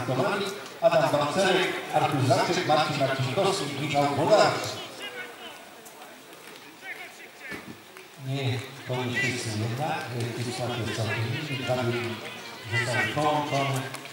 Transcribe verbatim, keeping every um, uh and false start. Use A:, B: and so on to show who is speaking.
A: Komali, Adam Bancerek, Artur Zaczek, Marcin Marcinkowski i Michał Bolarski. Nie, to nie wszyscy jednak, Krzysztof jest całkiem inny, dwa byli zostali połączone.